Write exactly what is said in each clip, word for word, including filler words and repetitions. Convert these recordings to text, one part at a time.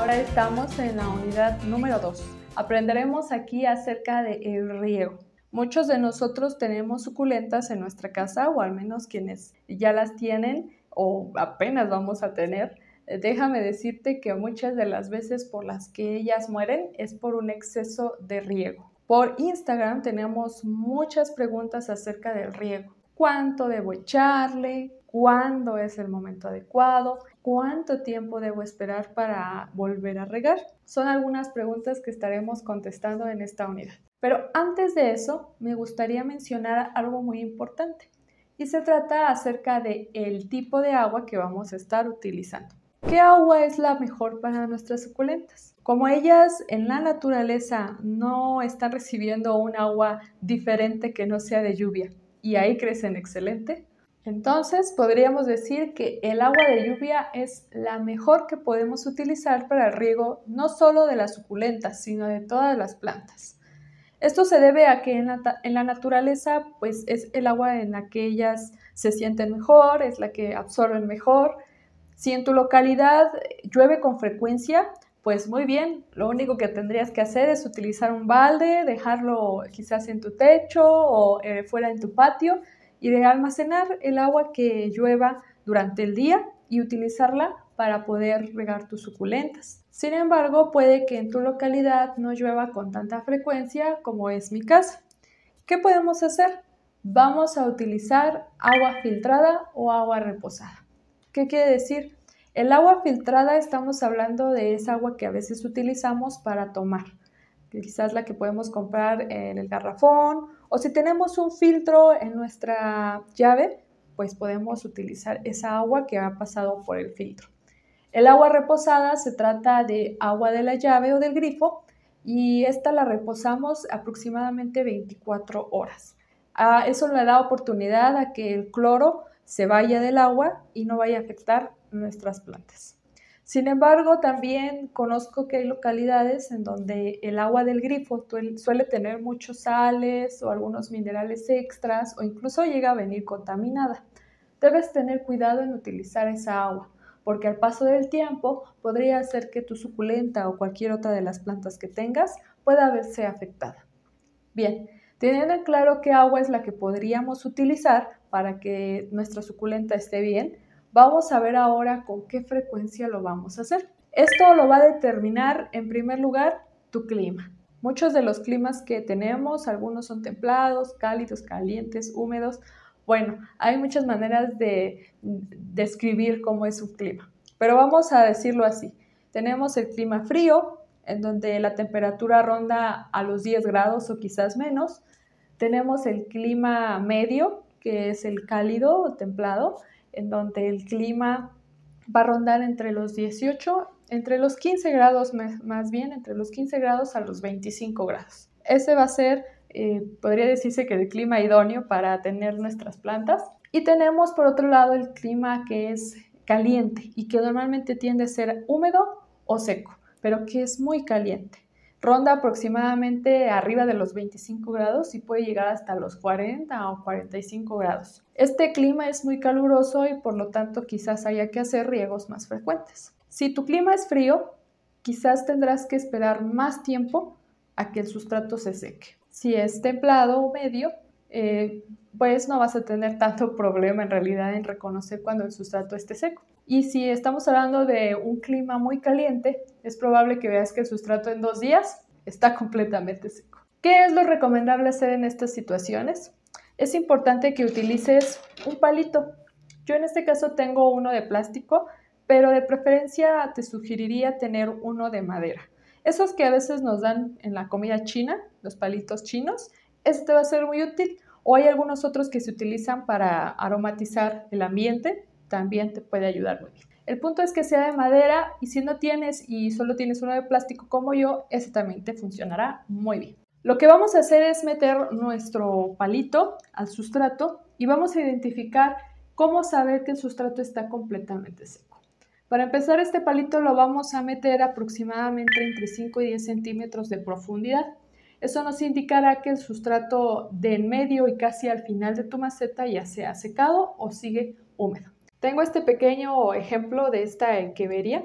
Ahora estamos en la unidad número dos. Aprenderemos aquí acerca del riego. Muchos de nosotros tenemos suculentas en nuestra casa, o al menos quienes ya las tienen o apenas vamos a tener. Déjame decirte que muchas de las veces por las que ellas mueren es por un exceso de riego. Por Instagram tenemos muchas preguntas acerca del riego. ¿Cuánto debo echarle? ¿Cuándo es el momento adecuado? ¿Cuánto tiempo debo esperar para volver a regar? Son algunas preguntas que estaremos contestando en esta unidad. Pero antes de eso, me gustaría mencionar algo muy importante y se trata acerca del tipo de agua que vamos a estar utilizando. ¿Qué agua es la mejor para nuestras suculentas? Como ellas en la naturaleza no están recibiendo un agua diferente que no sea de lluvia y ahí crecen excelente, entonces podríamos decir que el agua de lluvia es la mejor que podemos utilizar para el riego no solo de las suculentas, sino de todas las plantas. Esto se debe a que en la, en la naturaleza pues, es el agua en la que ellas se sienten mejor, es la que absorben mejor. Si en tu localidad llueve con frecuencia, pues muy bien, lo único que tendrías que hacer es utilizar un balde, dejarlo quizás en tu techo o eh, fuera en tu patio y de almacenar el agua que llueva durante el día y utilizarla para poder regar tus suculentas. Sin embargo, puede que en tu localidad no llueva con tanta frecuencia como es mi caso. ¿Qué podemos hacer? Vamos a utilizar agua filtrada o agua reposada. ¿Qué quiere decir? El agua filtrada estamos hablando de esa agua que a veces utilizamos para tomar. Quizás la que podemos comprar en el garrafón o si tenemos un filtro en nuestra llave, pues podemos utilizar esa agua que ha pasado por el filtro. El agua reposada se trata de agua de la llave o del grifo y esta la reposamos aproximadamente veinticuatro horas. Ah, eso le da oportunidad a que el cloro se vaya del agua y no vaya a afectar nuestras plantas. Sin embargo, también conozco que hay localidades en donde el agua del grifo suele tener muchos sales o algunos minerales extras o incluso llega a venir contaminada. Debes tener cuidado en utilizar esa agua, porque al paso del tiempo podría hacer que tu suculenta o cualquier otra de las plantas que tengas pueda verse afectada. Bien, teniendo en claro qué agua es la que podríamos utilizar para que nuestra suculenta esté bien, vamos a ver ahora con qué frecuencia lo vamos a hacer. Esto lo va a determinar, en primer lugar, tu clima. Muchos de los climas que tenemos, algunos son templados, cálidos, calientes, húmedos. Bueno, hay muchas maneras de describir cómo es un clima, pero vamos a decirlo así. Tenemos el clima frío, en donde la temperatura ronda a los diez grados o quizás menos. Tenemos el clima medio, que es el cálido o templado, en donde el clima va a rondar entre los dieciocho, entre los quince grados más bien, entre los quince grados a los veinticinco grados. Ese va a ser, eh, podría decirse que el clima idóneo para tener nuestras plantas. Y tenemos por otro lado el clima que es caliente y que normalmente tiende a ser húmedo o seco, pero que es muy caliente. Ronda aproximadamente arriba de los veinticinco grados y puede llegar hasta los cuarenta o cuarenta y cinco grados. Este clima es muy caluroso y por lo tanto quizás haya que hacer riegos más frecuentes. Si tu clima es frío, quizás tendrás que esperar más tiempo a que el sustrato se seque. Si es templado o medio, eh, pues no vas a tener tanto problema en realidad en reconocer cuando el sustrato esté seco. Y si estamos hablando de un clima muy caliente, es probable que veas que el sustrato en dos días está completamente seco. ¿Qué es lo recomendable hacer en estas situaciones? Es importante que utilices un palito. Yo en este caso tengo uno de plástico, pero de preferencia te sugeriría tener uno de madera. Esos que a veces nos dan en la comida china, los palitos chinos, este va a ser muy útil. O hay algunos otros que se utilizan para aromatizar el ambiente, también te puede ayudar muy bien. El punto es que sea de madera y si no tienes y solo tienes uno de plástico como yo, ese también te funcionará muy bien. Lo que vamos a hacer es meter nuestro palito al sustrato y vamos a identificar cómo saber que el sustrato está completamente seco. Para empezar, este palito lo vamos a meter aproximadamente entre cinco y diez centímetros de profundidad. Eso nos indicará que el sustrato de en medio y casi al final de tu maceta ya se ha secado o sigue húmedo. Tengo este pequeño ejemplo de esta enquebería.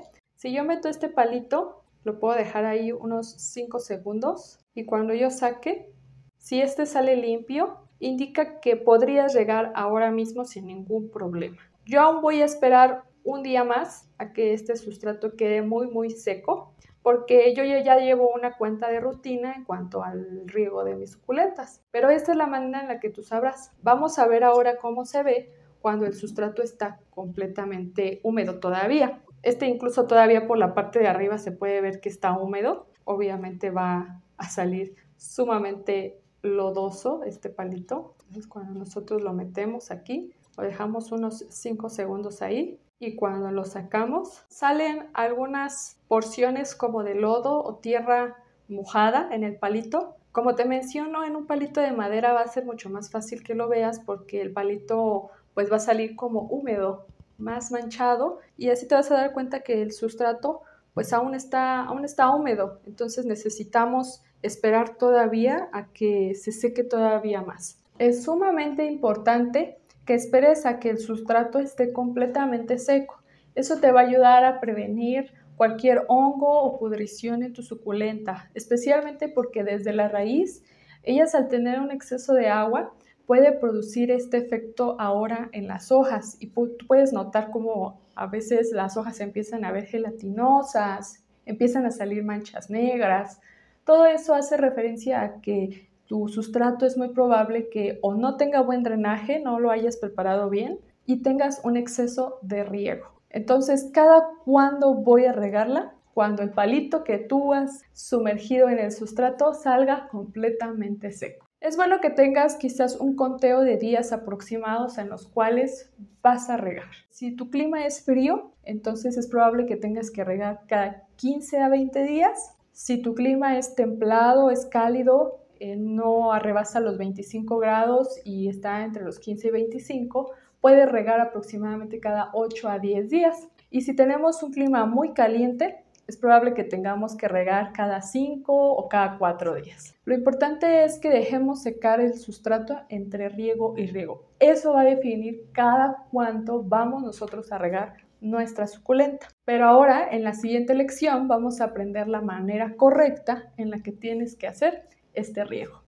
Si yo meto este palito, lo puedo dejar ahí unos cinco segundos y cuando yo saque, si este sale limpio, indica que podrías regar ahora mismo sin ningún problema. Yo aún voy a esperar un día más a que este sustrato quede muy muy seco porque yo ya llevo una cuenta de rutina en cuanto al riego de mis suculentas. Pero esta es la manera en la que tú sabrás. Vamos a ver ahora cómo se ve cuando el sustrato está completamente húmedo todavía. Este incluso todavía por la parte de arriba se puede ver que está húmedo. Obviamente va a salir sumamente lodoso este palito. Entonces cuando nosotros lo metemos aquí, lo dejamos unos cinco segundos ahí y cuando lo sacamos salen algunas porciones como de lodo o tierra mojada en el palito. Como te menciono, en un palito de madera va a ser mucho más fácil que lo veas porque el palito pues va a salir como húmedo, más manchado y así te vas a dar cuenta que el sustrato pues aún está, aún está húmedo. Entonces necesitamos esperar todavía a que se seque todavía más. Es sumamente importante que esperes a que el sustrato esté completamente seco. Eso te va a ayudar a prevenir cualquier hongo o pudrición en tu suculenta, especialmente porque desde la raíz, ellas al tener un exceso de agua, puede producir este efecto ahora en las hojas y tú puedes notar cómo a veces las hojas empiezan a ver gelatinosas, empiezan a salir manchas negras. Todo eso hace referencia a que tu sustrato es muy probable que o no tenga buen drenaje, no lo hayas preparado bien y tengas un exceso de riego. Entonces, ¿cada cuándo voy a regarla? Cuando el palito que tú has sumergido en el sustrato salga completamente seco. Es bueno que tengas quizás un conteo de días aproximados en los cuales vas a regar. Si tu clima es frío, entonces es probable que tengas que regar cada quince a veinte días. Si tu clima es templado, es cálido, eh, no arrebasa los veinticinco grados y está entre los quince y veinticinco, puedes regar aproximadamente cada ocho a diez días. Y si tenemos un clima muy caliente, es probable que tengamos que regar cada cinco o cada cuatro días. Lo importante es que dejemos secar el sustrato entre riego y riego. Eso va a definir cada cuánto vamos nosotros a regar nuestra suculenta. Pero ahora, en la siguiente lección, vamos a aprender la manera correcta en la que tienes que hacer este riego.